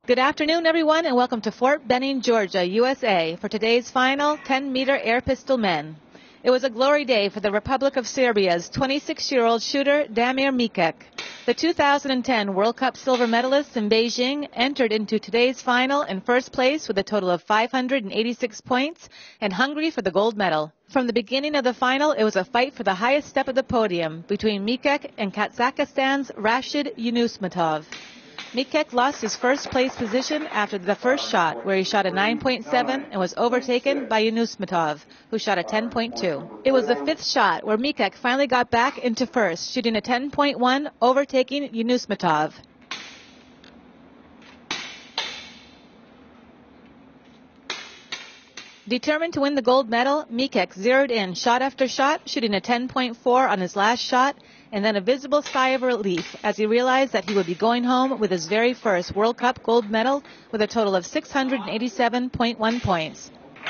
Good afternoon, everyone, and welcome to Fort Benning, Georgia, USA, for today's final 10-meter air pistol men. It was a glory day for the Republic of Serbia's 26-year-old shooter Damir Mikek. The 2010 World Cup silver medalist in Beijing entered into today's final in first place with a total of 586 points and hungry for the gold medal. From the beginning of the final, it was a fight for the highest step of the podium between Mikek and Kazakhstan's Rashid Yunusmetov. Mikek lost his first place position after the first shot, where he shot a 9.7 and was overtaken by Yunusmetov, who shot a 10.2. It was the fifth shot where Mikek finally got back into first, shooting a 10.1, overtaking Yunusmetov. Determined to win the gold medal, Mikek zeroed in shot after shot, shooting a 10.4 on his last shot, and then a visible sigh of relief as he realized that he would be going home with his very first World Cup gold medal with a total of 687.1 points.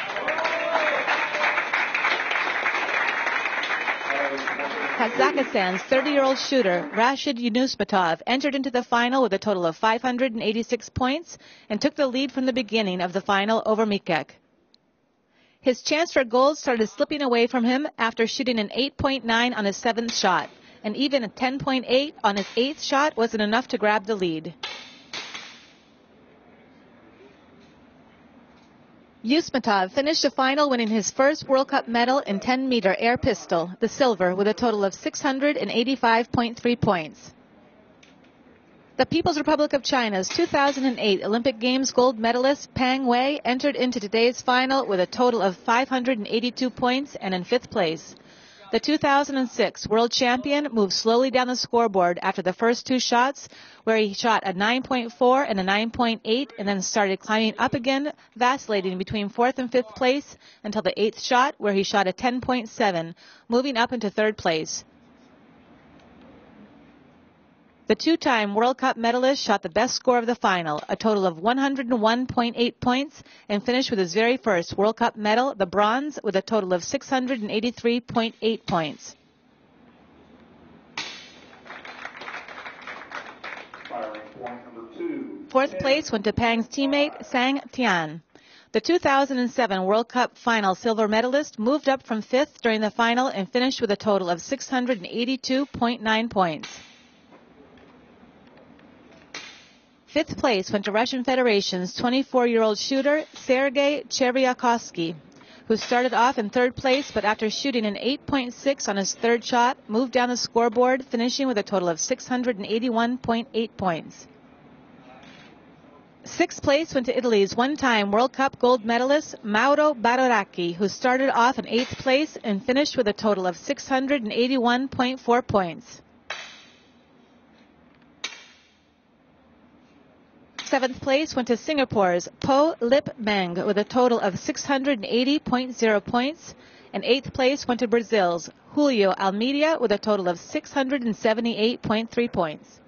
Kazakhstan's 30-year-old shooter, Rashid Yunusmetov, entered into the final with a total of 586 points and took the lead from the beginning of the final over Mikek. His chance for gold started slipping away from him after shooting an 8.9 on his seventh shot, and even a 10.8 on his eighth shot wasn't enough to grab the lead. Yunusmetov finished the final winning his first World Cup medal in 10-meter air pistol, the silver, with a total of 685.3 points. The People's Republic of China's 2008 Olympic Games gold medalist Pang Wei entered into today's final with a total of 582 points and in fifth place. The 2006 world champion moved slowly down the scoreboard after the first two shots, where he shot a 9.4 and a 9.8 and then started climbing up again, vacillating between fourth and fifth place until the eighth shot, where he shot a 10.7, moving up into third place. The two-time World Cup medalist shot the best score of the final, a total of 101.8 points, and finished with his very first World Cup medal, the bronze, with a total of 683.8 points. Fourth place went to Pang's teammate, Sang Tian. The 2007 World Cup final silver medalist moved up from fifth during the final and finished with a total of 682.9 points. Fifth place went to Russian Federation's 24-year-old shooter, Sergei Cheryakovsky, who started off in third place, but after shooting an 8.6 on his third shot, moved down the scoreboard, finishing with a total of 681.8 points. Sixth place went to Italy's one-time World Cup gold medalist, Mauro Baroracchi, who started off in eighth place and finished with a total of 681.4 points. Seventh place went to Singapore's Po Lip Meng with a total of 680.0 points, and eighth place went to Brazil's Julio Almeida with a total of 678.3 points.